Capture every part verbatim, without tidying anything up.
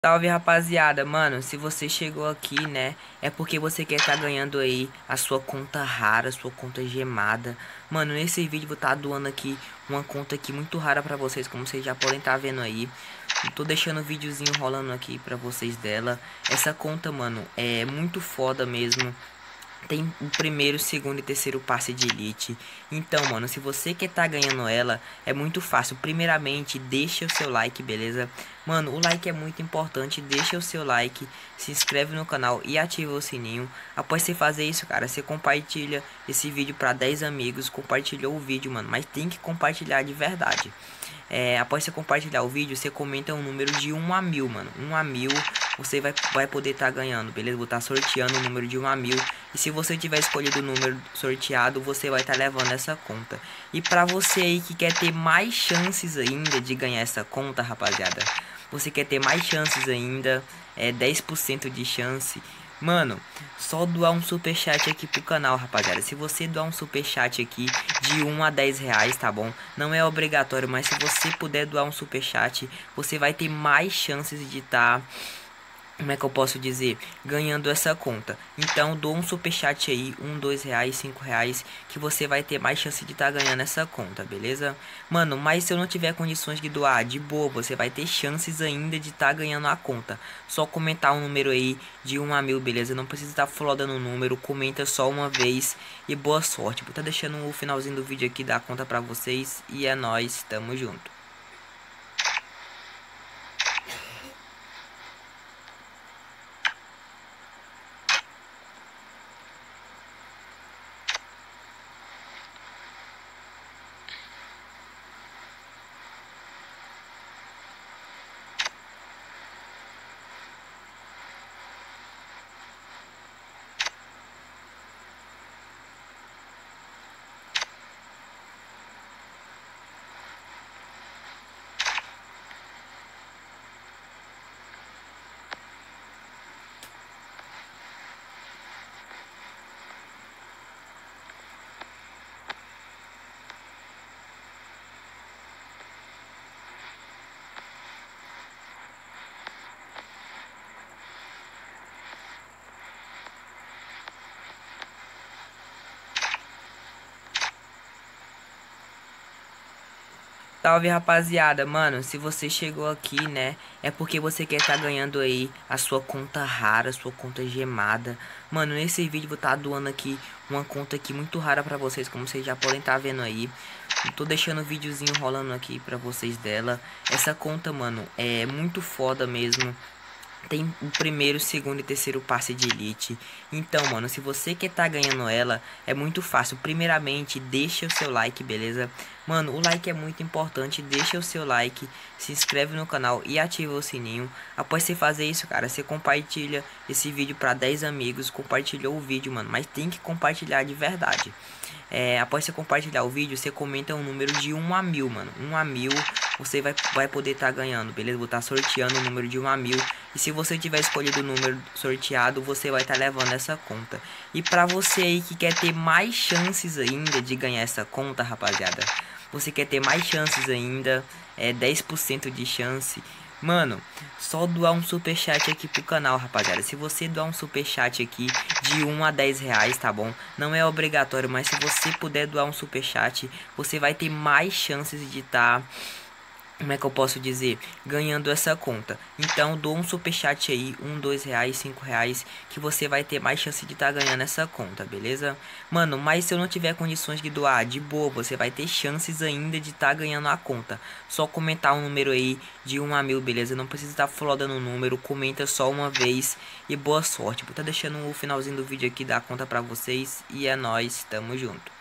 Salve, rapaziada, mano, se você chegou aqui, né, é porque você quer tá ganhando aí a sua conta rara, sua conta gemada. Mano, nesse vídeo vou tá doando aqui uma conta aqui muito rara pra vocês, como vocês já podem tá vendo aí. Tô deixando o videozinho rolando aqui pra vocês dela. Essa conta, mano, é muito foda mesmo. Tem o primeiro, segundo e terceiro passe de elite. Então, mano, se você quer tá ganhando ela, é muito fácil. Primeiramente, deixa o seu like, beleza? Mano, o like é muito importante. Deixa o seu like, se inscreve no canal e ativa o sininho. Após você fazer isso, cara, você compartilha esse vídeo pra dez amigos. Compartilhou o vídeo, mano, mas tem que compartilhar de verdade. É, após você compartilhar o vídeo, você comenta um número de um a mil, mano. um a mil, você vai, vai poder estar tá ganhando, beleza? Vou estar tá sorteando o número de um a mil. E se você tiver escolhido o número sorteado, você vai estar tá levando essa conta. E pra você aí que quer ter mais chances ainda de ganhar essa conta, rapaziada, você quer ter mais chances ainda, é dez por cento de chance. Mano, só doar um superchat aqui pro canal, rapaziada. Se você doar um superchat aqui de um a dez reais, tá bom? Não é obrigatório, mas se você puder doar um superchat, você vai ter mais chances de estar... Tá, como é que eu posso dizer? Ganhando essa conta. Então, dou um superchat aí, um, dois reais, cinco reais, que você vai ter mais chance de estar tá ganhando essa conta, beleza? Mano, mas se eu não tiver condições de doar, de boa, você vai ter chances ainda de estar tá ganhando a conta. Só comentar um número aí de um a mil, beleza? Não precisa estar tá flodando o número, comenta só uma vez e boa sorte. Vou tá deixando o finalzinho do vídeo aqui da conta pra vocês e é nóis, tamo junto. Salve, rapaziada, mano, se você chegou aqui, né, é porque você quer tá ganhando aí a sua conta rara, sua conta gemada. Mano, nesse vídeo vou tá doando aqui uma conta aqui muito rara pra vocês, como vocês já podem tá vendo aí. Tô deixando o videozinho rolando aqui pra vocês dela. Essa conta, mano, é muito foda mesmo. Tem o primeiro, segundo e terceiro passe de elite. Então, mano, se você quer tá ganhando ela, é muito fácil. Primeiramente, deixa o seu like, beleza? Mano, o like é muito importante. Deixa o seu like, se inscreve no canal e ativa o sininho. Após você fazer isso, cara, você compartilha esse vídeo pra dez amigos. Compartilhou o vídeo, mano, mas tem que compartilhar de verdade. É, após você compartilhar o vídeo, você comenta um número de um a mil, mano. um a mil, você vai, vai poder estar tá ganhando, beleza? Vou estar tá sorteando o número de um a mil. E se você tiver escolhido o número sorteado, você vai estar tá levando essa conta. E pra você aí que quer ter mais chances ainda de ganhar essa conta, rapaziada, você quer ter mais chances ainda, é dez por cento de chance. Mano, só doar um superchat aqui pro canal, rapaziada. Se você doar um superchat aqui de um a dez reais, tá bom? Não é obrigatório, mas se você puder doar um superchat, você vai ter mais chances de estar... Tá, como é que eu posso dizer? Ganhando essa conta. Então, dou um superchat aí, um, dois reais, cinco reais, que você vai ter mais chance de estar tá ganhando essa conta, beleza? Mano, mas se eu não tiver condições de doar, de boa, você vai ter chances ainda de estar tá ganhando a conta. Só comentar um número aí de um a mil, beleza? Não precisa estar tá flodando o número, comenta só uma vez e boa sorte. Vou tá deixando o finalzinho do vídeo aqui da conta pra vocês e é nóis, tamo junto.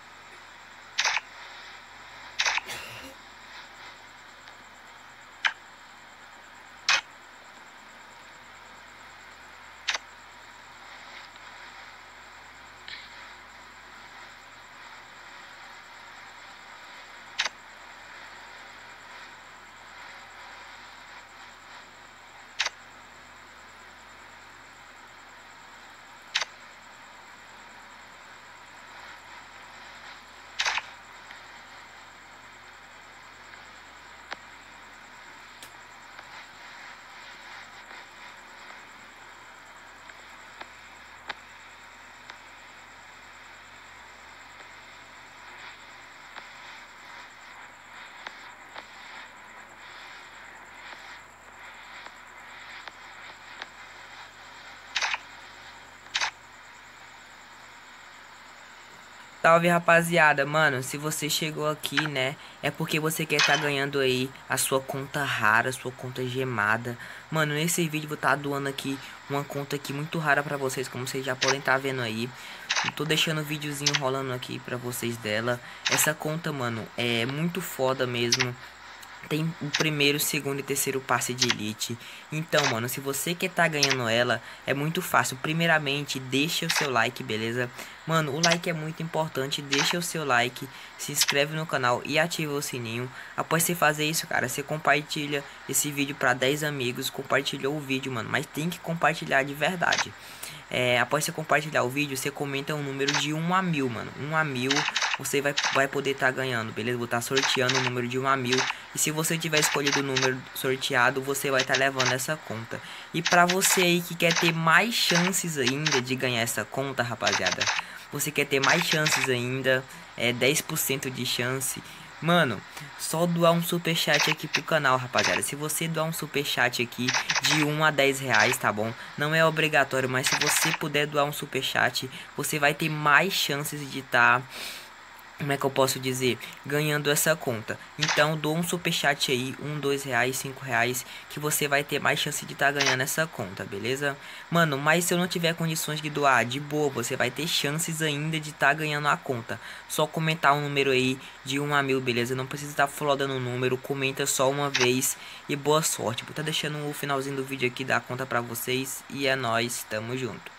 Salve, rapaziada, mano, se você chegou aqui, né, é porque você quer tá ganhando aí a sua conta rara, sua conta gemada. Mano, nesse vídeo vou tá doando aqui uma conta aqui muito rara pra vocês, como vocês já podem tá vendo aí. Tô deixando o videozinho rolando aqui pra vocês dela. Essa conta, mano, é muito foda mesmo. Tem o primeiro, segundo e terceiro passe de elite. Então, mano, se você quer tá ganhando ela, é muito fácil. Primeiramente, deixa o seu like, beleza? Mano, o like é muito importante. Deixa o seu like, se inscreve no canal e ativa o sininho. Após você fazer isso, cara, você compartilha esse vídeo pra dez amigos. Compartilhou o vídeo, mano, mas tem que compartilhar de verdade. É, após você compartilhar o vídeo, você comenta um número de um a mil, mano. um a mil você vai, vai poder estar tá ganhando, beleza? Vou estar tá sorteando o número de um a mil. E se você tiver escolhido o número sorteado, você vai estar tá levando essa conta. E pra você aí que quer ter mais chances ainda de ganhar essa conta, rapaziada, você quer ter mais chances ainda, é dez por cento de chance. Mano, só doar um superchat aqui pro canal, rapaziada. Se você doar um superchat aqui de um a dez reais, tá bom? Não é obrigatório, mas se você puder doar um superchat, você vai ter mais chances de estar... Tá, como é que eu posso dizer? Ganhando essa conta. Então, dou um superchat aí, um, dois reais, cinco reais, que você vai ter mais chance de estar tá ganhando essa conta, beleza? Mano, mas se eu não tiver condições de doar, de boa, você vai ter chances ainda de estar tá ganhando a conta. Só comentar um número aí de um a mil, beleza? Não precisa estar tá flodando o número, comenta só uma vez e boa sorte. Vou tá deixando o finalzinho do vídeo aqui da conta pra vocês e é nóis, tamo junto.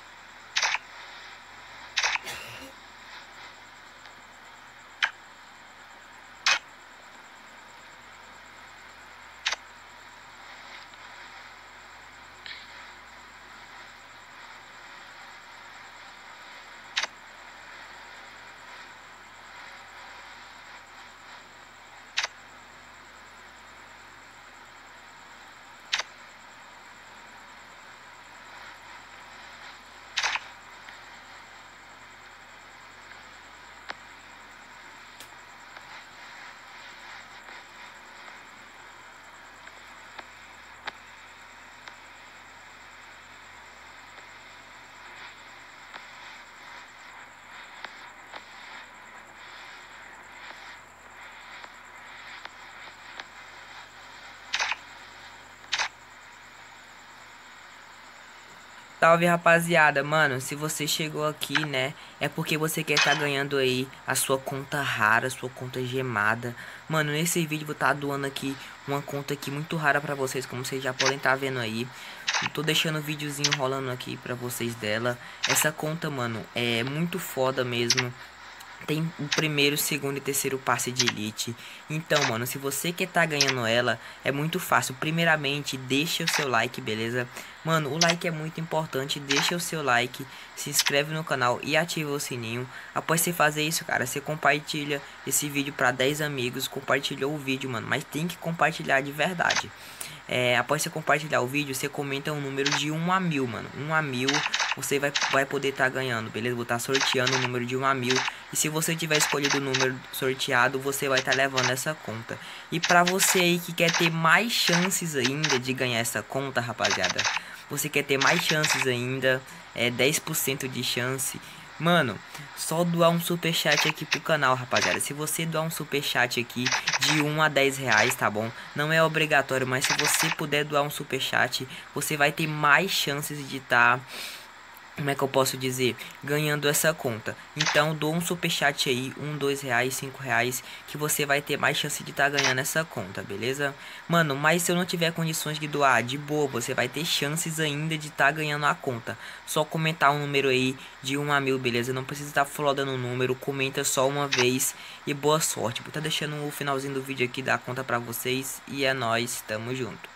Salve, rapaziada, mano, se você chegou aqui, né, é porque você quer tá ganhando aí a sua conta rara, sua conta gemada. Mano, nesse vídeo vou tá doando aqui uma conta aqui muito rara pra vocês, como vocês já podem tá vendo aí. Tô deixando o videozinho rolando aqui pra vocês dela. Essa conta, mano, é muito foda mesmo. Tem o primeiro, segundo e terceiro passe de elite. Então, mano, se você quer tá ganhando ela, é muito fácil. Primeiramente, deixa o seu like, beleza? Mano, o like é muito importante. Deixa o seu like, se inscreve no canal e ativa o sininho. Após você fazer isso, cara, você compartilha esse vídeo pra dez amigos. Compartilhou o vídeo, mano, mas tem que compartilhar de verdade. É, após você compartilhar o vídeo, você comenta um número de um a mil, mano. um a mil você vai, vai poder estar tá ganhando, beleza? Vou estar tá sorteando o número de um a mil. E se você tiver escolhido o número sorteado, você vai estar tá levando essa conta. E pra você aí que quer ter mais chances ainda de ganhar essa conta, rapaziada, você quer ter mais chances ainda, é dez por cento de chance. Mano, só doar um superchat aqui pro canal, rapaziada. Se você doar um superchat aqui de um a dez reais, tá bom? Não é obrigatório, mas se você puder doar um superchat, você vai ter mais chances de estar... Tá, como é que eu posso dizer? Ganhando essa conta. Então, dou um superchat aí, um, dois reais, cinco reais, que você vai ter mais chance de estar tá ganhando essa conta, beleza? Mano, mas se eu não tiver condições de doar, de boa, você vai ter chances ainda de estar tá ganhando a conta. Só comentar um número aí de um a mil, beleza? Não precisa estar tá flodando o número, comenta só uma vez e boa sorte. Vou tá deixando o finalzinho do vídeo aqui da conta pra vocês e é nóis, tamo junto.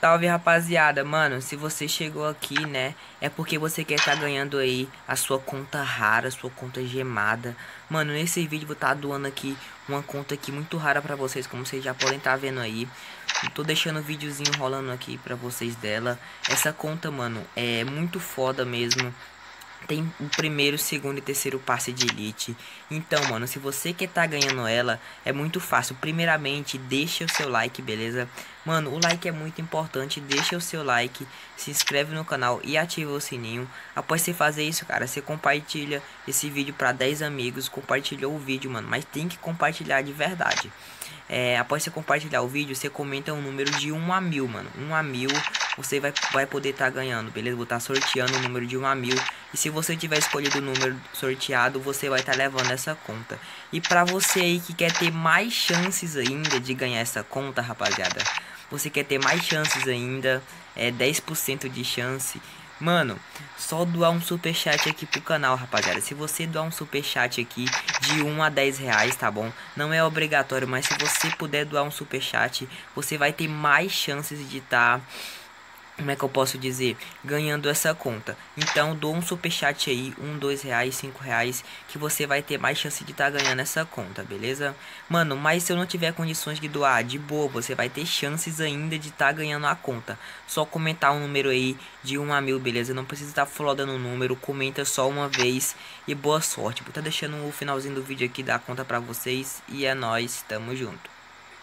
Salve, rapaziada, mano, se você chegou aqui, né, é porque você quer tá ganhando aí a sua conta rara, sua conta gemada. Mano, nesse vídeo eu vou tá doando aqui uma conta aqui muito rara pra vocês, como vocês já podem tá vendo aí. Eu tô deixando o videozinho rolando aqui pra vocês dela. Essa conta, mano, é muito foda mesmo. Tem o primeiro, segundo e terceiro passe de elite. Então, mano, se você quer tá ganhando ela, é muito fácil. Primeiramente, deixa o seu like, beleza? Mano, o like é muito importante. Deixa o seu like, se inscreve no canal e ativa o sininho. Após você fazer isso, cara, você compartilha esse vídeo pra dez amigos. Compartilhou o vídeo, mano, mas tem que compartilhar de verdade. É, após você compartilhar o vídeo, você comenta um número de um a mil, mano. um a mil você vai, vai poder estar tá ganhando, beleza? Vou estar tá sorteando o número de um a mil. E se você tiver escolhido o número sorteado, você vai estar tá levando essa conta. E pra você aí que quer ter mais chances ainda de ganhar essa conta, rapaziada, você quer ter mais chances ainda, é dez por cento de chance. Mano, só doar um superchat aqui pro canal, rapaziada. Se você doar um superchat aqui de um a dez reais, tá bom? Não é obrigatório, mas se você puder doar um superchat, você vai ter mais chances de estar... Tá, como é que eu posso dizer? Ganhando essa conta. Então dou um superchat aí, um, dois reais, cinco reais, que você vai ter mais chance de estar tá ganhando essa conta, beleza? Mano, mas se eu não tiver condições de doar, de boa, você vai ter chances ainda de estar tá ganhando a conta. Só comentar um número aí de um a mil, beleza? Não precisa estar tá flodando o número, comenta só uma vez e boa sorte. Vou tá deixando o finalzinho do vídeo aqui da conta pra vocês e é nóis, tamo junto.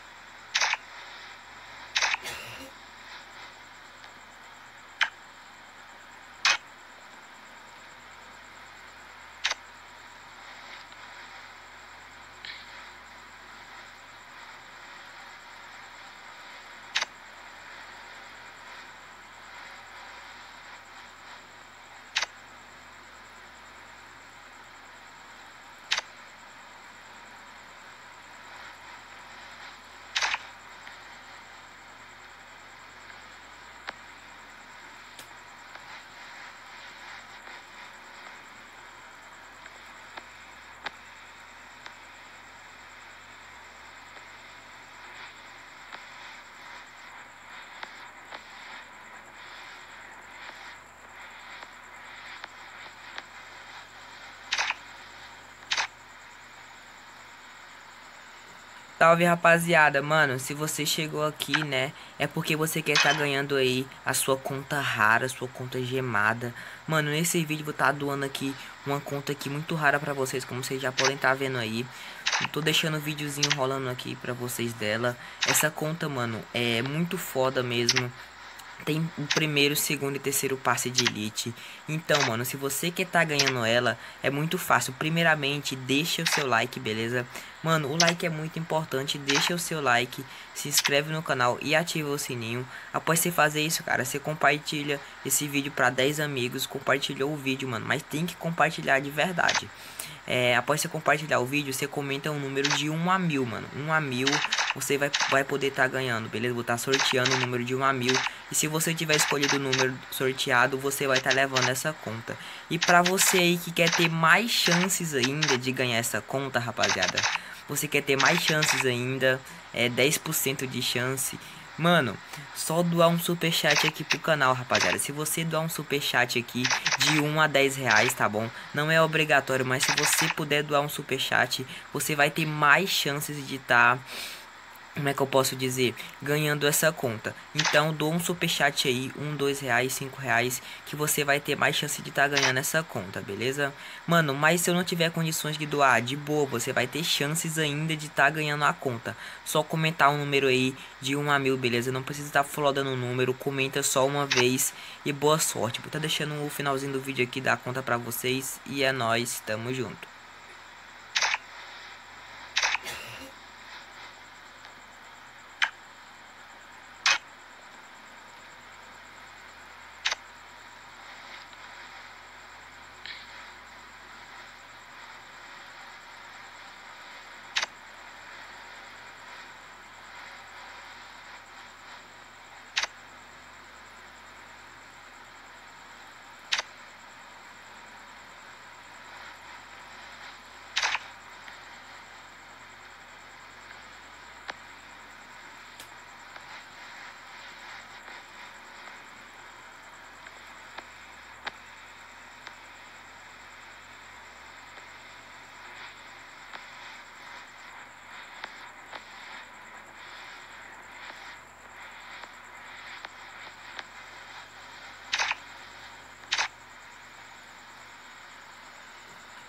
Salve, rapaziada, mano, se você chegou aqui, né, é porque você quer tá ganhando aí a sua conta rara, sua conta gemada. Mano, nesse vídeo eu vou tá doando aqui uma conta aqui muito rara pra vocês, como vocês já podem tá vendo aí. Eu tô deixando o videozinho rolando aqui pra vocês dela. Essa conta, mano, é muito foda mesmo. Tem o primeiro, segundo e terceiro passe de elite. Então, mano, se você quer tá ganhando ela, é muito fácil. Primeiramente, deixa o seu like, beleza? Mano, o like é muito importante. Deixa o seu like, se inscreve no canal e ativa o sininho. Após você fazer isso, cara, você compartilha esse vídeo pra dez amigos. Compartilhou o vídeo, mano, mas tem que compartilhar de verdade. É, após você compartilhar o vídeo, você comenta um número de um a mil, mano. um a mil você vai, vai poder estar tá ganhando, beleza? Vou estar tá sorteando o número de um a mil. E se você tiver escolhido o número sorteado, você vai estar tá levando essa conta. E pra você aí que quer ter mais chances ainda de ganhar essa conta, rapaziada, você quer ter mais chances ainda, é dez por cento de chance. Mano, só doar um superchat aqui pro canal, rapaziada. Se você doar um superchat aqui de um a dez reais, tá bom? Não é obrigatório, mas se você puder doar um superchat, você vai ter mais chances de estar... Tá, como é que eu posso dizer? Ganhando essa conta. Então dou um superchat aí, um, dois reais, cinco reais, que você vai ter mais chance de estar tá ganhando essa conta, beleza? Mano, mas se eu não tiver condições de doar, de boa, você vai ter chances ainda de estar tá ganhando a conta. Só comentar um número aí de um a mil, beleza? Não precisa estar tá flodando o número, comenta só uma vez e boa sorte. Vou tá deixando o finalzinho do vídeo aqui da conta pra vocês e é nóis, tamo junto.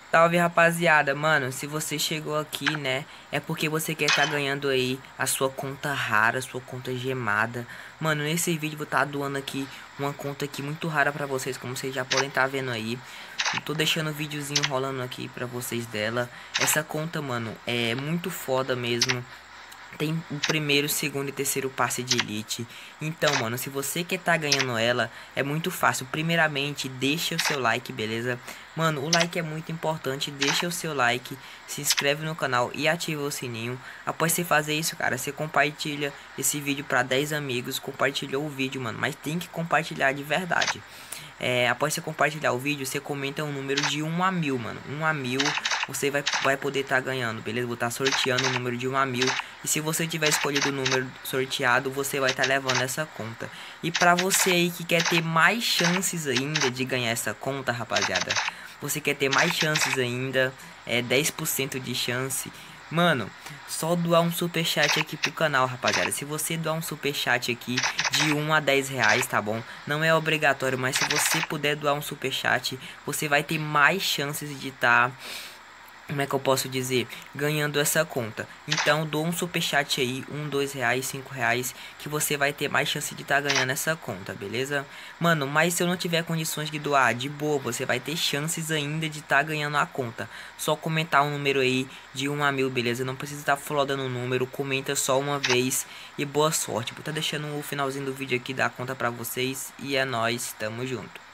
Salve, rapaziada, mano, se você chegou aqui, né, é porque você quer tá ganhando aí a sua conta rara, sua conta gemada. Mano, nesse vídeo vou tá doando aqui uma conta aqui muito rara pra vocês, como vocês já podem tá vendo aí. Eu tô deixando o videozinho rolando aqui pra vocês dela. Essa conta, mano, é muito foda mesmo. Tem o primeiro, segundo e terceiro passe de elite. Então, mano, se você quer tá ganhando ela, é muito fácil. Primeiramente, deixa o seu like, beleza? Mano, o like é muito importante. Deixa o seu like, se inscreve no canal e ativa o sininho. Após você fazer isso, cara, você compartilha esse vídeo pra dez amigos. Compartilhou o vídeo, mano, mas tem que compartilhar de verdade. É, após você compartilhar o vídeo, você comenta um número de um a mil, mano. um a mil você vai, vai poder estar tá ganhando, beleza? Vou estar tá sorteando o número de um a mil. E se você tiver escolhido o número sorteado, você vai estar tá levando essa conta. E pra você aí que quer ter mais chances ainda de ganhar essa conta, rapaziada, você quer ter mais chances ainda, é dez por cento de chance. Mano, só doar um superchat aqui pro canal, rapaziada. Se você doar um superchat aqui de um a dez reais, tá bom? Não é obrigatório, mas se você puder doar um superchat, você vai ter mais chances de estar... Tá, como é que eu posso dizer? Ganhando essa conta. Então, dou um superchat aí, um, dois reais, cinco reais, que você vai ter mais chance de estar tá ganhando essa conta, beleza? Mano, mas se eu não tiver condições de doar, de boa, você vai ter chances ainda de estar tá ganhando a conta. Só comentar um número aí de um a mil, beleza? Não precisa estar tá flodando o número, comenta só uma vez e boa sorte. Vou tá deixando o finalzinho do vídeo aqui da conta pra vocês e é nóis, tamo junto.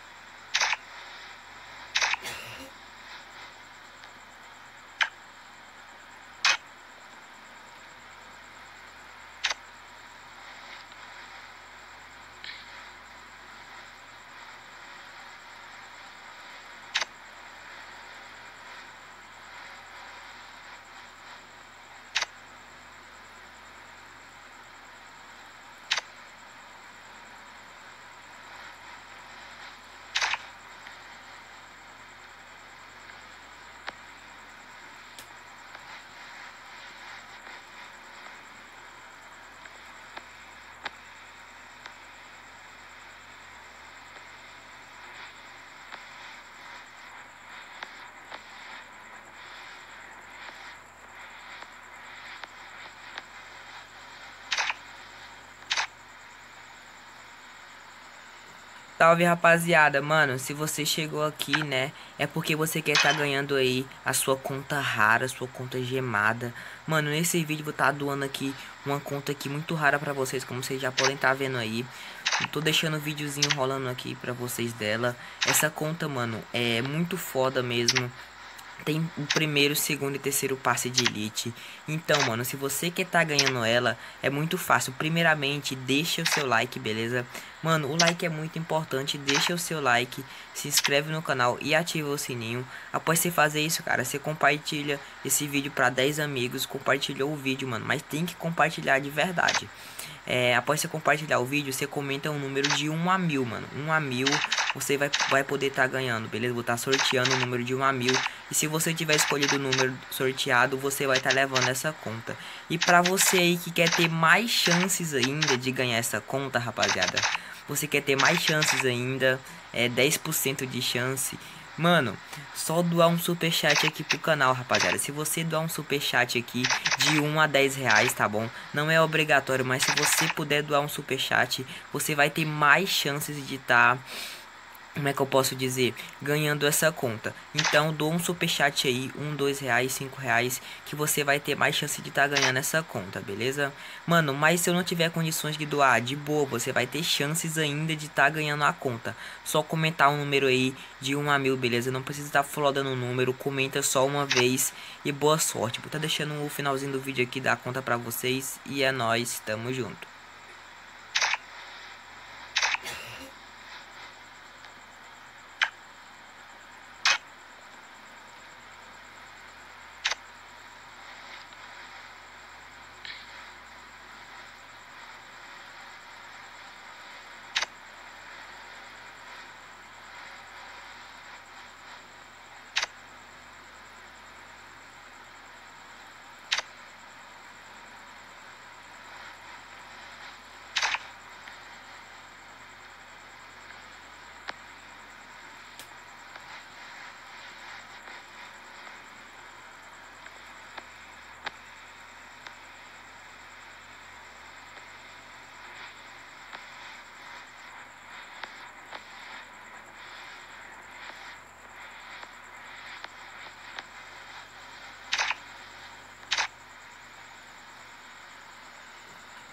Salve, rapaziada, mano, se você chegou aqui, né, é porque você quer tá ganhando aí a sua conta rara, sua conta gemada. Mano, nesse vídeo vou tá doando aqui uma conta aqui muito rara pra vocês, como vocês já podem tá vendo aí. Eu tô deixando o videozinho rolando aqui pra vocês dela. Essa conta, mano, é muito foda mesmo. Tem o primeiro, segundo e terceiro passe de elite. Então, mano, se você quer tá ganhando ela, é muito fácil. Primeiramente, deixa o seu like, beleza? Mano, o like é muito importante. Deixa o seu like, se inscreve no canal e ativa o sininho. Após você fazer isso, cara, você compartilha esse vídeo pra dez amigos. Compartilhou o vídeo, mano, mas tem que compartilhar de verdade. É, após você compartilhar o vídeo, você comenta um número de um a mil, mano. um a mil você vai, vai poder estar tá ganhando, beleza? Vou estar tá sorteando o número de um a mil. E se você tiver escolhido o número sorteado, você vai estar tá levando essa conta. E pra você aí que quer ter mais chances ainda de ganhar essa conta, rapaziada, você quer ter mais chances ainda, é dez por cento de chance. Mano, só doar um superchat aqui pro canal, rapaziada. Se você doar um superchat aqui de um a dez reais, tá bom? Não é obrigatório, mas se você puder doar um superchat, você vai ter mais chances de estar... Tá, como é que eu posso dizer? Ganhando essa conta. Então, dou um superchat aí, um, dois reais, cinco reais, que você vai ter mais chance de estar tá ganhando essa conta, beleza? Mano, mas se eu não tiver condições de doar, de boa, você vai ter chances ainda de estar tá ganhando a conta. Só comentar um número aí de um a mil, beleza? Não precisa estar tá flodando o número, comenta só uma vez e boa sorte. Vou tá deixando o finalzinho do vídeo aqui da conta pra vocês e é nóis, tamo junto.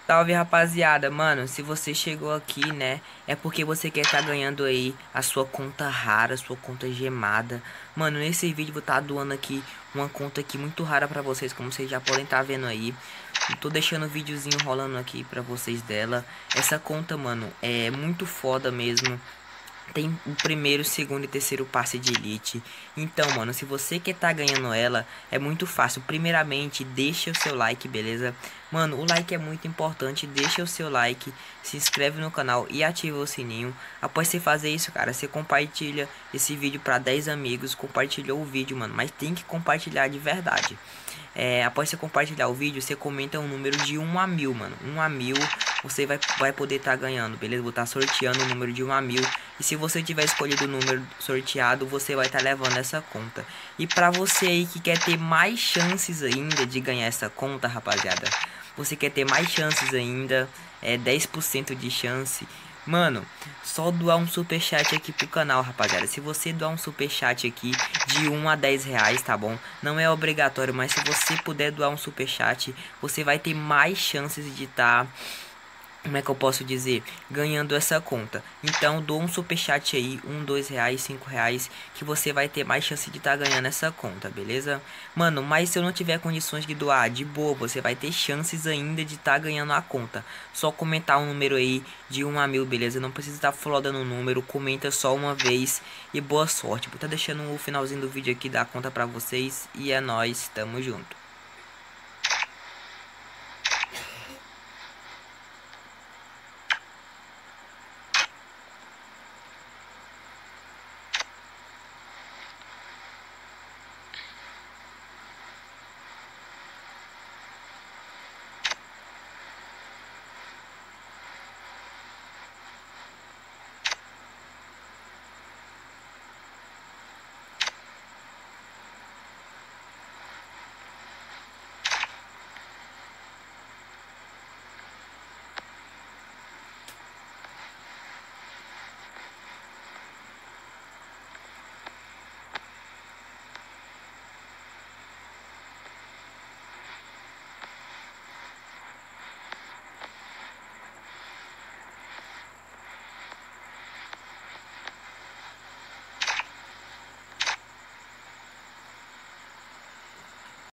Salve, rapaziada, mano, se você chegou aqui, né, é porque você quer tá ganhando aí a sua conta rara, sua conta gemada. Mano, nesse vídeo vou tá doando aqui uma conta aqui muito rara pra vocês, como vocês já podem tá vendo aí. Eu tô deixando o videozinho rolando aqui pra vocês dela. Essa conta, mano, é muito foda mesmo. Tem o primeiro, segundo e terceiro passe de elite. Então, mano, se você quer tá ganhando ela, é muito fácil. Primeiramente, deixa o seu like, beleza? Mano, o like é muito importante. Deixa o seu like, se inscreve no canal e ativa o sininho. Após você fazer isso, cara, você compartilha esse vídeo pra dez amigos. Compartilhou o vídeo, mano, mas tem que compartilhar de verdade. É, após você compartilhar o vídeo, você comenta um número de um a mil, mano. um a mil você vai, vai poder estar tá ganhando, beleza? Vou estar tá sorteando o número de um a mil. E se você tiver escolhido o número sorteado, você vai estar tá levando essa conta. E pra você aí que quer ter mais chances ainda de ganhar essa conta, rapaziada, você quer ter mais chances ainda, é dez por cento de chance. Mano, só doar um superchat aqui pro canal, rapaziada. Se você doar um superchat aqui de um a dez reais, tá bom? Não é obrigatório, mas se você puder doar um superchat, você vai ter mais chances de estar... Tá, como é que eu posso dizer? Ganhando essa conta. Então doa um superchat aí, um, dois reais, cinco reais, que você vai ter mais chance de estar tá ganhando essa conta, beleza? Mano, mas se eu não tiver condições de doar, de boa, você vai ter chances ainda de estar tá ganhando a conta. Só comentar um número aí de um a mil, beleza? Não precisa estar tá flodando o número, comenta só uma vez e boa sorte. Vou tá deixando o finalzinho do vídeo aqui da conta pra vocês e é nóis, tamo junto.